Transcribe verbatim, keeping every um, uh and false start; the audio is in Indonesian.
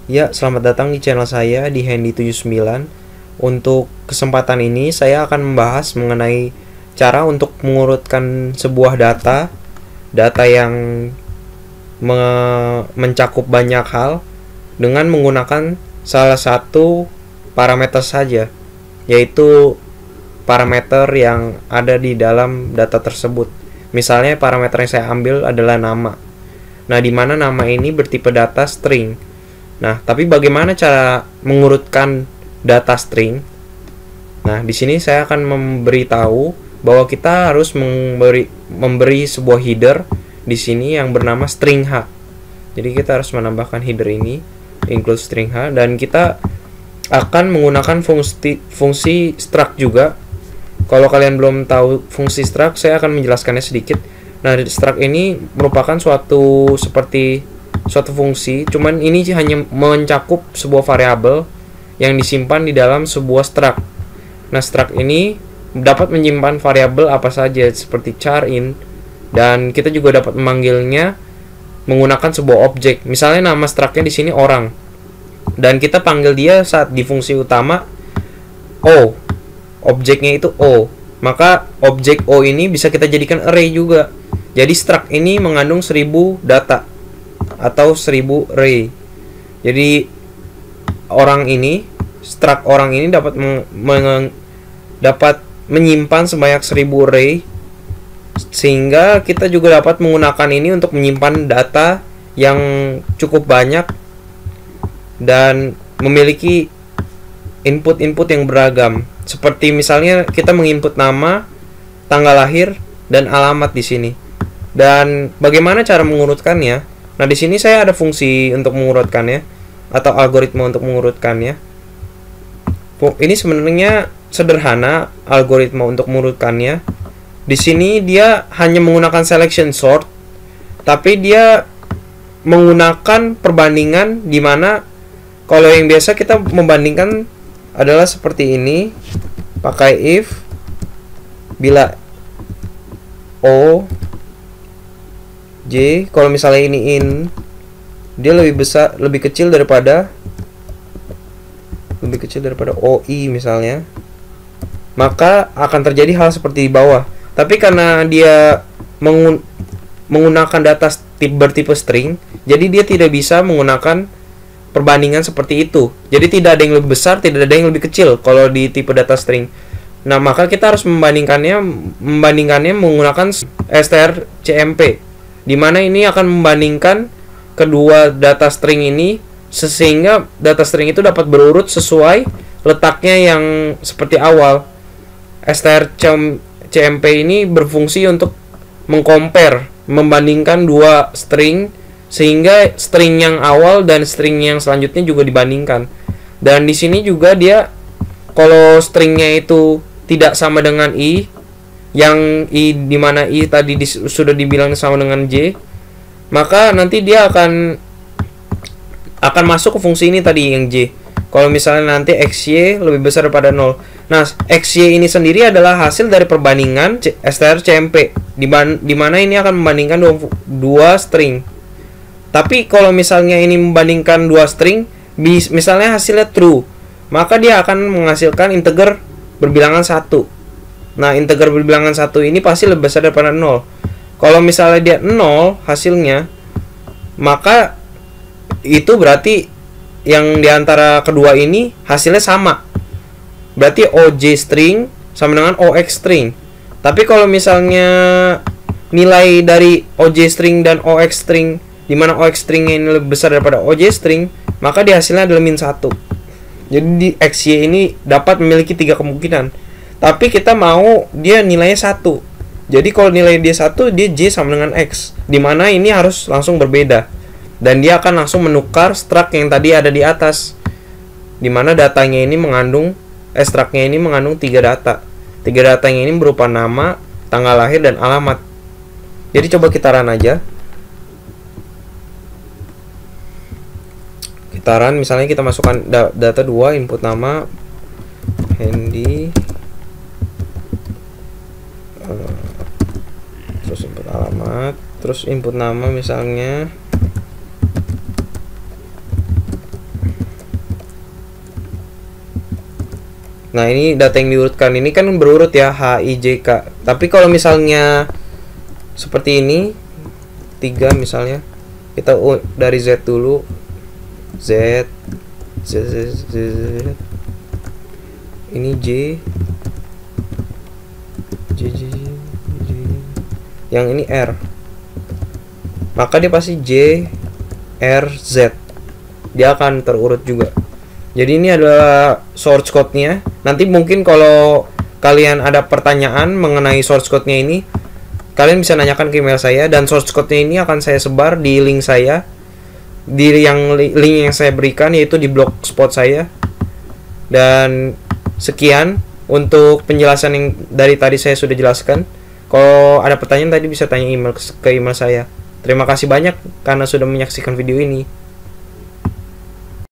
Ya, selamat datang di channel saya di Handy tujuh puluh sembilan. Untuk kesempatan ini saya akan membahas mengenai cara untuk mengurutkan sebuah data, data yang me- mencakup banyak hal dengan menggunakan salah satu parameter saja, yaitu parameter yang ada di dalam data tersebut. Misalnya parameter yang saya ambil adalah nama. Nah, di mana nama ini bertipe data string. Nah, tapi bagaimana cara mengurutkan data string? Nah, di sini saya akan memberitahu bahwa kita harus memberi memberi sebuah header di sini yang bernama string h. Jadi kita harus menambahkan header ini include string h, dan kita akan menggunakan fungsi fungsi struct juga. Kalau kalian belum tahu fungsi struct, saya akan menjelaskannya sedikit. Nah, struct ini merupakan suatu seperti suatu fungsi, cuman ini hanya mencakup sebuah variabel yang disimpan di dalam sebuah struct. Nah, struct ini dapat menyimpan variabel apa saja seperti char, int, dan kita juga dapat memanggilnya menggunakan sebuah objek. Misalnya nama structnya di sini orang, dan kita panggil dia saat di fungsi utama O, objeknya itu O, maka objek O ini bisa kita jadikan array juga. Jadi struct ini mengandung seribu data atau seribu array. Jadi orang ini, struct orang ini dapat meng, meng, dapat menyimpan sebanyak seribu array, sehingga kita juga dapat menggunakan ini untuk menyimpan data yang cukup banyak dan memiliki input-input yang beragam. Seperti misalnya kita menginput nama, tanggal lahir, dan alamat di sini. Dan bagaimana cara mengurutkannya? Nah, di sini saya ada fungsi untuk mengurutkannya atau algoritma untuk mengurutkannya. Ini sebenarnya sederhana algoritma untuk mengurutkannya. Di sini dia hanya menggunakan selection sort, tapi dia menggunakan perbandingan, di mana kalau yang biasa kita membandingkan adalah seperti ini, pakai if bila O J, kalau misalnya ini in, dia lebih besar, lebih kecil daripada lebih kecil daripada O I misalnya, maka akan terjadi hal seperti di bawah. Tapi karena dia mengun menggunakan data tip bertipe string, jadi dia tidak bisa menggunakan perbandingan seperti itu. Jadi tidak ada yang lebih besar, tidak ada yang lebih kecil kalau di tipe data string. Nah, maka kita harus membandingkannya membandingkannya menggunakan strcmp, di mana ini akan membandingkan kedua data string ini sehingga data string itu dapat berurut sesuai letaknya yang seperti awal. strcmp ini berfungsi untuk mengcompare, membandingkan dua string, sehingga string yang awal dan string yang selanjutnya juga dibandingkan. Dan di sini juga dia, kalau stringnya itu tidak sama dengan i, yang i dimana i tadi di, sudah dibilang sama dengan j, maka nanti dia akan akan masuk ke fungsi ini tadi yang j. Kalau misalnya nanti xy lebih besar daripada nol. Nah, xy ini sendiri adalah hasil dari perbandingan strcmp, di, di mana ini akan membandingkan dua, dua string. Tapi kalau misalnya ini membandingkan dua string, misalnya hasilnya true, maka dia akan menghasilkan integer berbilangan satu. Nah, integer berbilangan satu ini pasti lebih besar daripada nol. Kalau misalnya dia nol hasilnya, maka itu berarti yang diantara kedua ini hasilnya sama. Berarti oj string sama dengan ox string. Tapi kalau misalnya nilai dari oj string dan ox string, di mana ox string ini lebih besar daripada oj string, maka di hasilnya adalah min satu. Jadi di xy ini dapat memiliki tiga kemungkinan. Tapi kita mau dia nilainya satu. Jadi kalau nilai dia satu, dia j sama dengan x, di mana ini harus langsung berbeda. Dan dia akan langsung menukar struct yang tadi ada di atas, di mana datanya ini mengandung eh, structnya ini mengandung tiga data. Tiga datanya ini berupa nama, tanggal lahir, dan alamat. Jadi coba kita run aja. Kita run, misalnya kita masukkan da data dua, input nama Handy, terus input alamat, terus input nama misalnya Nah, ini data yang diurutkan ini kan berurut ya, H I J K. Tapi kalau misalnya seperti ini tiga misalnya, kita dari Z dulu. Z Z Z, Z, Z. Ini J J J J. Yang ini R. Maka dia pasti J R Z. Dia akan terurut juga. Jadi ini adalah source code-nya. Nanti mungkin kalau kalian ada pertanyaan mengenai source code-nya ini, kalian bisa nanyakan ke email saya, dan source code-nya ini akan saya sebar di link saya, di yang link yang saya berikan, yaitu di blogspot saya. Dan sekian untuk penjelasan yang dari tadi saya sudah jelaskan. Kalau ada pertanyaan tadi bisa tanya email ke email saya. Terima kasih banyak karena sudah menyaksikan video ini.